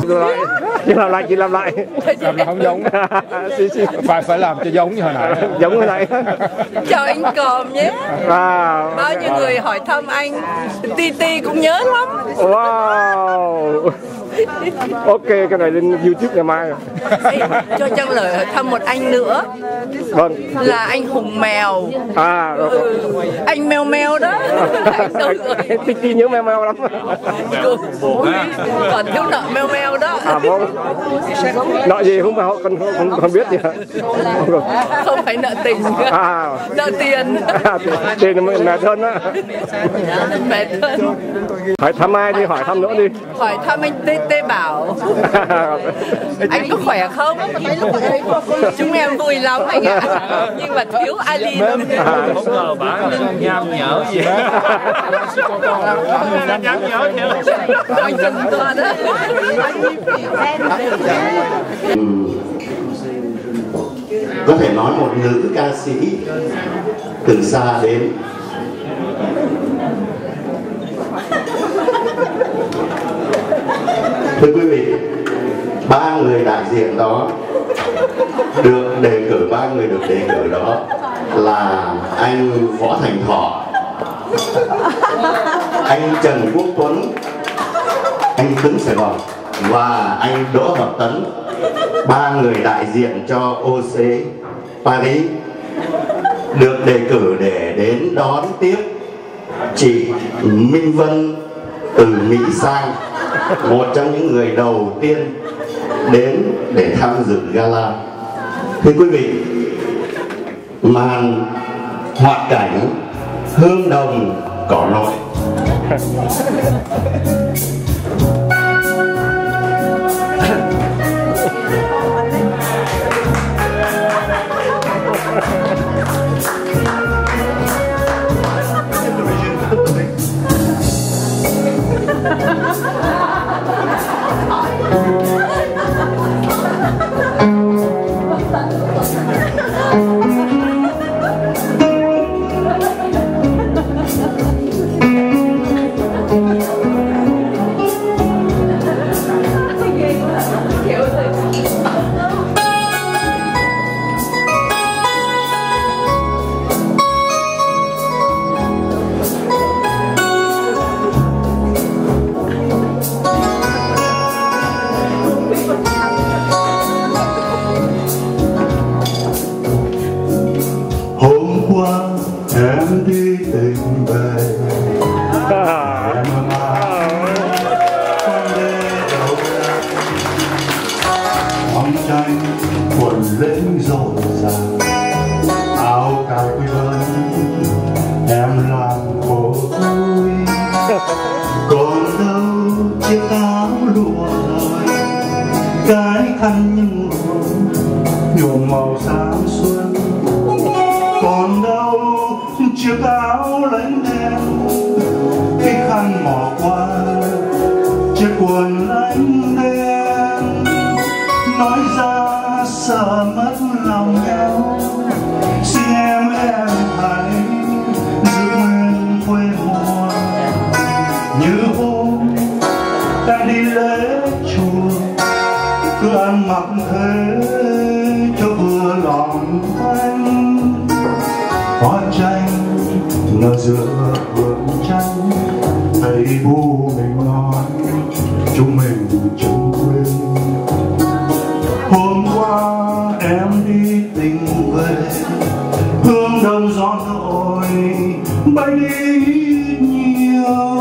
chị làm lại. Làm là không giống. Phải làm cho giống như hồi nãy. Giống hồi nãy. Chào anh Còm nhé. Bao nhiêu người hỏi thăm anh, Titi cũng nhớ lắm. Wow. Ok, cái này lên YouTube ngày mai. Cho Trang lời hỏi thăm một anh nữa. Vâng. Là anh Hùng Mèo. Rồi. Anh Mèo Mèo đó. Titi nhớ Mèo Mèo lắm. Còn thiếu nợ Mèo Mèo đó. Vâng. Nợ gì không phải họ không biết gì hả? Không phải nợ tình. Nợ tiền. Tiền là mệt hơn á. Mệt hơn. Hỏi thăm ai đi, hỏi thăm nữa đi. Hỏi thăm anh Tê Bảo. Anh có khỏe không? Chúng em vui lắm anh ạ. Nhưng mà thiếu Ali lắm. Không ngờ bà nham nhở gì. Nham nhở thiệt. Anh dừngตัวđó. Có thể nói một nữ ca sĩ từ xa đến. Thưa quý vị, ba người đại diện đó được đề cử, ba người được đề cử đó là anh Võ Thành Thọ, anh Trần Quốc Tuấn, anh Tuấn Sài Gòn và anh Đỗ Hợp Tấn. Ba người đại diện cho OC Paris được đề cử để đến đón tiếp chị Minh Vân từ Mỹ sang, một trong những người đầu tiên đến để tham dự gala. Thưa quý vị, màn hoạt cảnh hương đồng cỏ nội. Em đi tìm về em con đê đầu hoàng tranh quần lên rộn ràng, áo cài quy vân em làm cô vui, còn đâu chiếc áo lụa rồi cái khăn nhung nhuộm màu sáng xuân, còn đâu chiếc áo lánh đen, cái khăn mỏ qua chiếc quần lánh đen, nói ra sợ mất lòng nhau, xin em hãy giữ nguyên quê mùa như hôm em đi lễ chùa, cứ ăn mặc thế cho vừa lòng anh. Hoa tranh nở giữa vườn tranh, thấy bố mình nói chúng mình chẳng quên. Hôm qua em đi tình về, hương đồng gió thổi bay đi nhiều.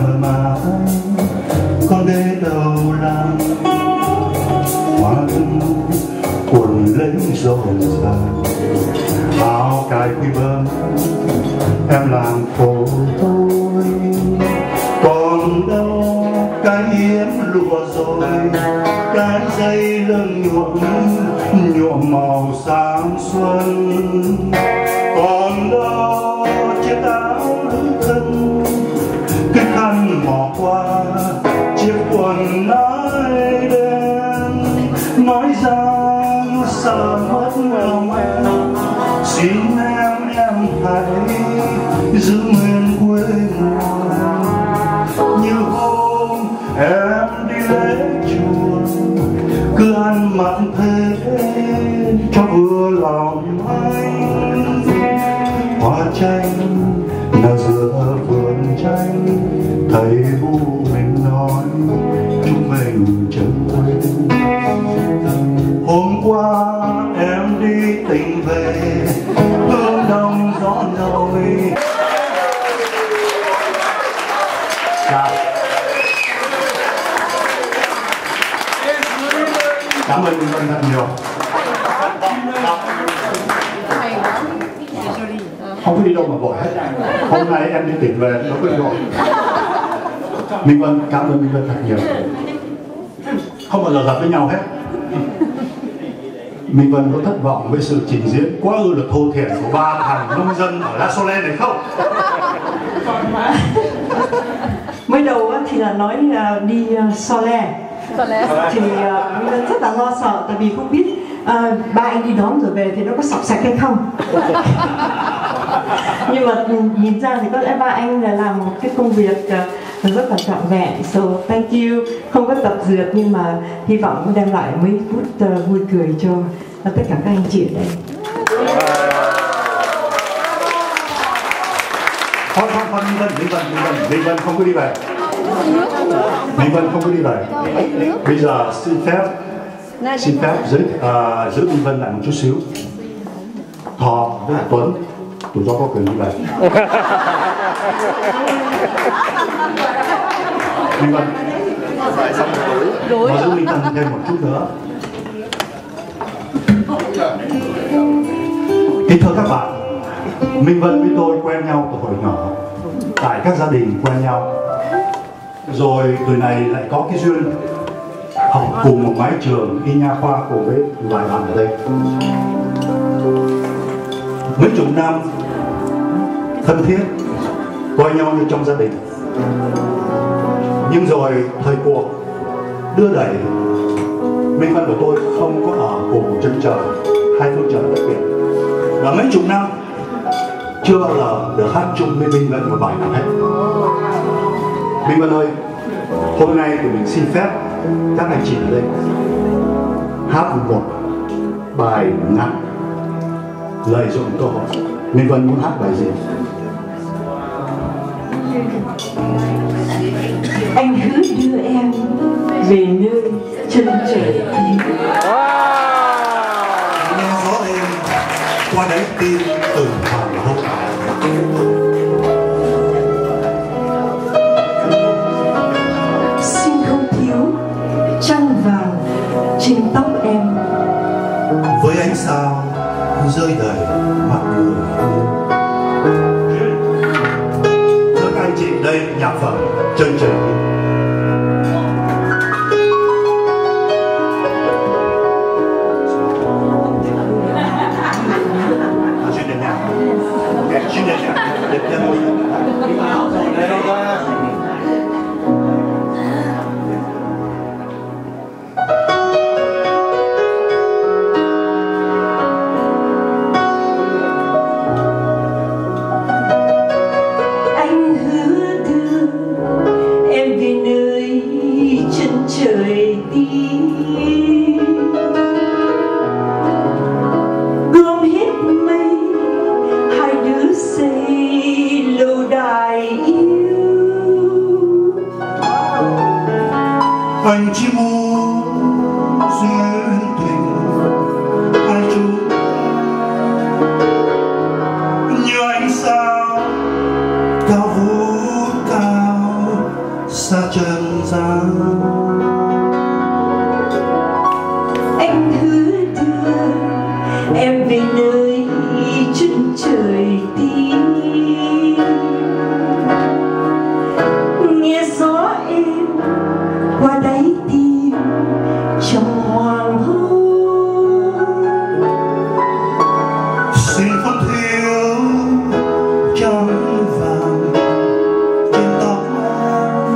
mà anh còn để đâu làm hoa quần lấy rộn ràng áo cài quy bơm em làm khổ tôi còn đâu cái yếm lụa rồi cái dây lưng nhuộm màu sáng xuân còn đâu chiếc áo lưng thân cái khăn mỏ qua chiếc quần ái đen nói rằng sợ mất lòng em xin em hãy giữ nguyên quê nguồn như hôm em đi lễ chùa cứ ăn mặc thế cho vừa lòng anh hoa chanh nào giữa vườn chanh thầy bu mình nói chúng mình chẳng quên hôm qua em đi tình về hương đông gió nổi. Cảm ơn Minh Vân thật nhiều. Không có đi đâu mà vội hết. Hôm nay em đi tỉnh về nó có đi rồi. Minh Vân, cảm ơn Minh Vân thật nhiều. Không bao giờ gặp với nhau hết. Minh Vân có thất vọng với sự trình diễn quá ư là thô thiển của ba thằng nông dân ở La Sole này không? Mới đầu thì là nói là đi Sole thì Minh Vân rất là lo sợ tại vì không biết ba anh đi đón rồi về thì nó có sọc sạch hay không. Nhưng mà nhìn ra thì có lẽ ba anh là làm một cái công việc rất là trọn vẹn. So thank you. Không có tập dượt nhưng mà hy vọng đem lại mấy phút vui cười cho tất cả các anh chị ở đây. Thôi Minh Vân không có đi về. Minh Vân không có đi về. Bây giờ xin phép giữ Minh Vân lại một chút xíu. Thọ với Tuấn tụi cháu có quyền đi về. Minh Vân mà giữ Minh Vân thêm một chút nữa. Kính thưa các bạn, Minh Vân với tôi quen nhau từ hồi nhỏ tại các gia đình quen nhau, rồi tuổi này lại có cái duyên học cùng một mái trường y nha khoa cùng với vài bạn ở đây. Mấy chục năm thân thiết coi nhau như trong gia đình, nhưng rồi thời cuộc đưa đẩy Minh Vân của tôi không có ở cùng một chân trời, hai phương trời tách biệt, và mấy chục năm chưa bao giờ được hát chung với Minh Vân một bài nào hết. Minh Vân ơi, hôm nay tụi mình xin phép các anh chị ở đây hát một bài ngắn lợi dụng cơ hội. Minh Vân muốn hát bài gì? Anh hứa đưa em về nơi chân trời. Nghe gió êm qua đáy tim từng hoàng hôn. Xin không thiếu trăng vàng trên tóc em. Với ánh sao rơi đầy mắt người. Thưa các anh chị, đây nhạc phẩm Chân Trời. Anh chỉ muốn duyên tình hai chúng như ánh sao cao vút cao xa trần gian. Anh hứa đưa em về nơi chân trời tím, nghe gió êm qua đáy tim trong hoàng hôn. Xin không thiếu trắng vàng trên tóc em,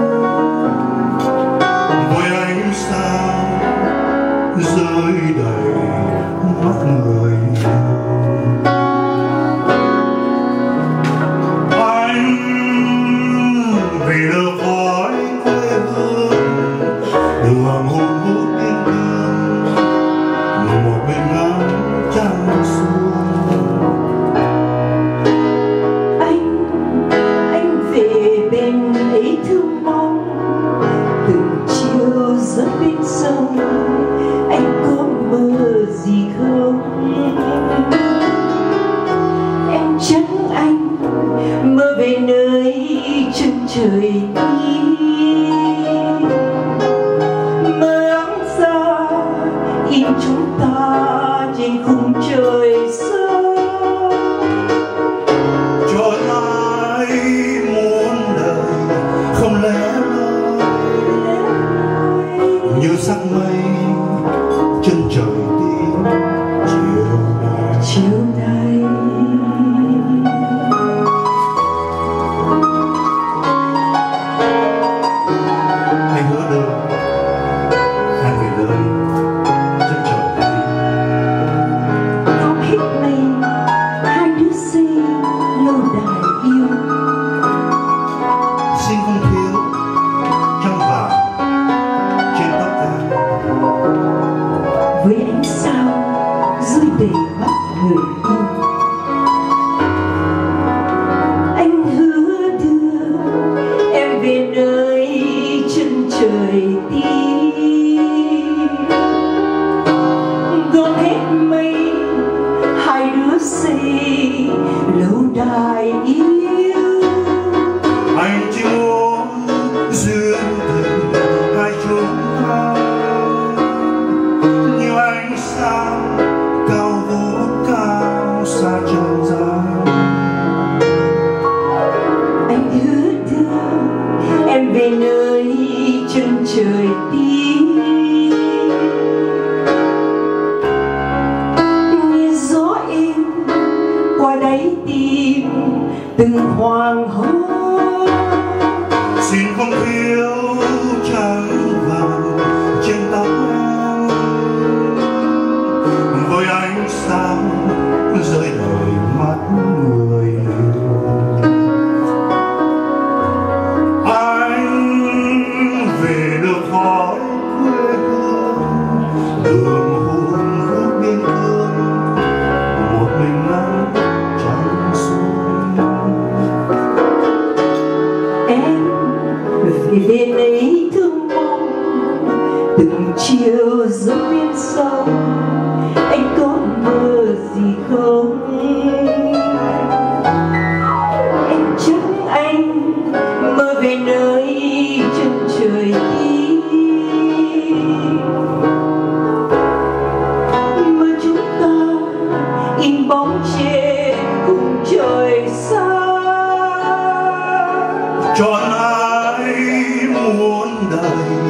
với ánh sao rơi đầy mắt người. Anh vì lửa khói quê hương, đường hôn hút biên cương, một bên ngắm trăng xuống. Anh về bên ấy thương mong, từng chiều rớt bên sông. Anh có mơ gì không? Em trắng anh mơ về nơi chân trời tím, mơ áng xa in chúng ta trên khung trời sâu. Cho ai muốn đời không lẽ loi, như sắc mây chân trời tím chiều nay. anh hứa đưa em về nơi chân trời tím. Gom hết mây hai đứa xây lâu đài yêu, Xin không thiếu trăng vàng trên tóc em, với ánh sao rơi đầy mắt người yêu. Anh hứa đưa em về nơi chân trời tím, gom hết mây hai đứa xây lâu đài yêu. anh chỉ muốn duyên tình hai chúng ta, như ánh sao cao vút cao xa trần gian. Anh hứa đưa em về nơi chân trời tím, nghe gió êm qua đáy tim từng hoàng hôn. Xin không thiếu trắng vàng trên tóc em, với ánh sao rơi đầy mắt người yêu. Anh về lửa khói quê hương, đường hôn hút biên cương, một mình ngắm trăng xuống. Em về bên ấy thương mong, từng chiều giữa bên sông. Anh có mơ gì không? Em trắng anh mơ về nơi chân trời tím, mơ chúng ta in bóng trên khung trời xa. Cho ai muốn đời